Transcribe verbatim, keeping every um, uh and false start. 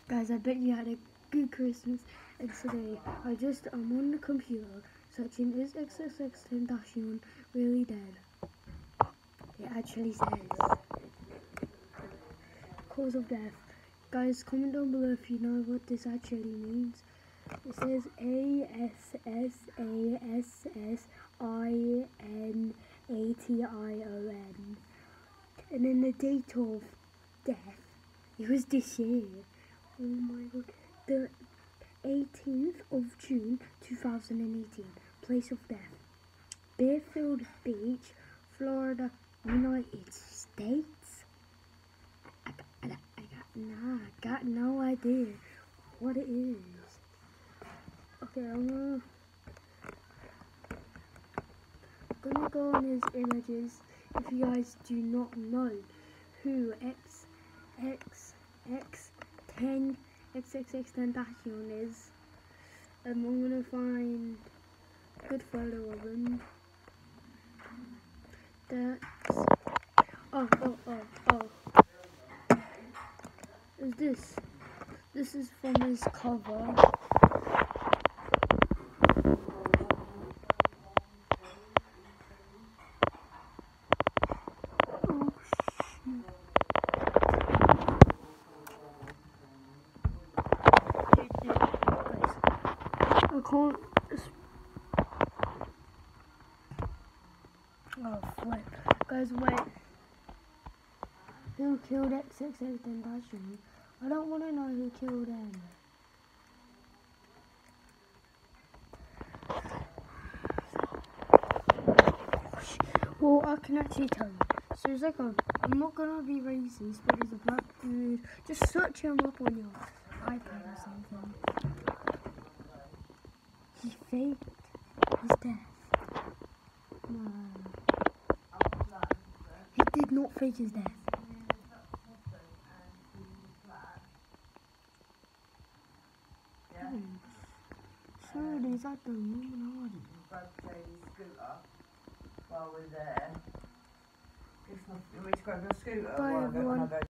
Guys, I bet you had a good Christmas. And today, I just, I'm on the computer searching, is X X X Tentacion really dead? It actually says cause of death. Guys, comment down below if you know what this actually means. It says A S S A S S I N A T I O N. And then the date of death, it was this year. Oh my god. The eighteenth of June two thousand eighteen. Place of death, Deerfield Beach, Florida, United States. I got, I got, I got, nah, I got no idea what it is. Okay, I'm gonna, I'm gonna go on his images. If you guys do not know who X X X ten X X X Tentacion is, um, I'm gonna find a good photo of him. That's oh oh oh oh. Is this? This is from his cover. Oh shoot. I can't. Oh flip. Guys, wait. Who killed X X X Tentacion? I don't want to know who killed him. Well, I can actually tell you. So it's like a, I'm not gonna be racist, but he's a black dude. Just search him up on your iPad or something. He faked his death. No. He did not fake his death. Hmm. Surely is that the Illuminati? While we're there, if not, we to grab your scooter. Bye everyone.